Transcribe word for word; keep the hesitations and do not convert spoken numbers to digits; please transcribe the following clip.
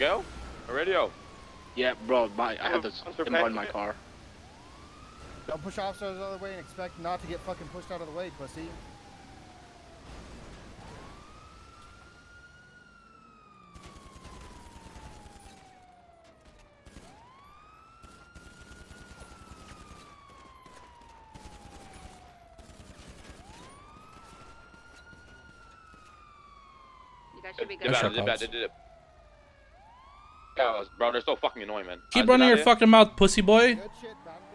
Go? Radio. Yeah, bro, my, I had this in my car. Don't push officers out of the way and expect not to get fucking pushed out of the way, pussy. You guys should be good. Dip out, dip out, dip, dip. Yeah, bro, they're so fucking annoying, man. Keep running your fucking mouth, pussy boy. Good shit, man.